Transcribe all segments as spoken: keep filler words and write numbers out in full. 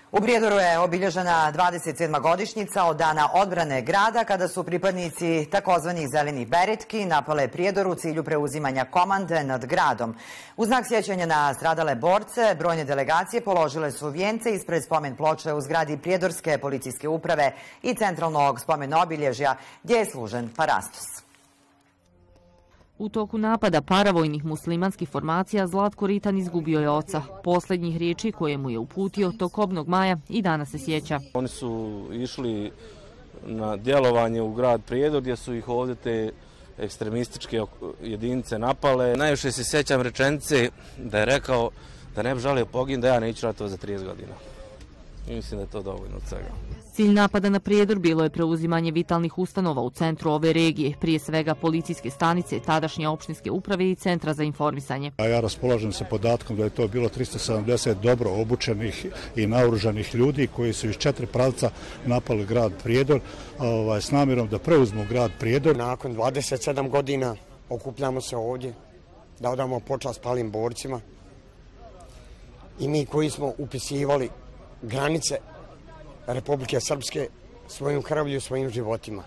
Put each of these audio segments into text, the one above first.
U Prijedoru je obilježena dvadeset sedma godišnjica od dana odbrane grada kada su pripadnici takozvanih zelenih beretki napale Prijedor u cilju preuzimanja komande nad gradom. U znak sjećanja na stradale borce, brojne delegacije položile su vijence ispred spomen ploče u zgradi Prijedorske policijske uprave i centralnog spomen obilježja gdje je služen parastos. U toku napada paravojnih muslimanskih formacija Zlatko Ritan izgubio je oca. Posljednjih riječi koje mu je uputio tokobnog maja i danas se sjeća. Oni su išli na djelovanje u grad Prijedor gdje su ih ovdje te ekstremističke jedinice napale. Najviše se sjećam rečenice da je rekao da ne bi žalio pogin, da ja neću ratovati za trideset godina. I mislim da je to dovoljno od svega. Cilj napada na Prijedor bilo je preuzimanje vitalnih ustanova u centru ove regije, prije svega policijske stanice, tadašnje opštinske uprave i centra za informisanje. Ja raspolažem sa podatkom da je to bilo tristo sedamdeset dobro obučenih i naoružanih ljudi koji su iz četiri pravca napali grad Prijedor ovaj, s namjerom da preuzmu grad Prijedor. Nakon dvadeset sedam godina okupljamo se ovdje da odamo počast palim borcima i mi koji smo upisivali granice Republike Srpske svojim krvlju, svojim životima.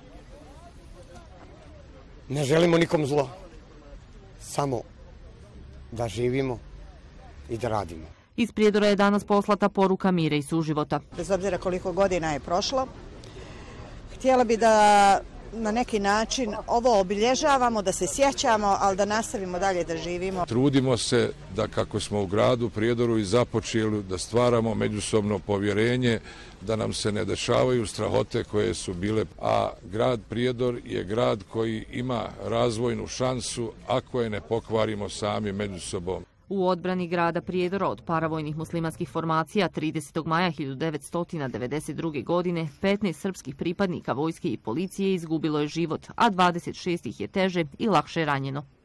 Ne želimo nikom zlo, samo da živimo i da radimo. Iz Prijedora je danas poslata poruka mira i suživota. Bez obzira koliko godina je prošlo, htjela bi da na neki način ovo obilježavamo, da se sjećamo, ali da nastavimo dalje da živimo. Trudimo se da kako smo u gradu Prijedoru i započeli da stvaramo međusobno povjerenje, da nam se ne dešavaju strahote koje su bile. A grad Prijedor je grad koji ima razvojnu šansu ako je ne pokvarimo sami među sobom. U odbrani grada Prijedora od paravojnih muslimanskih formacija tridesetog maja hiljadu devetsto devedeset druge. godine petnaest srpskih pripadnika vojske i policije izgubilo je život, a dvadeset šest ih je teže i lakše ranjeno.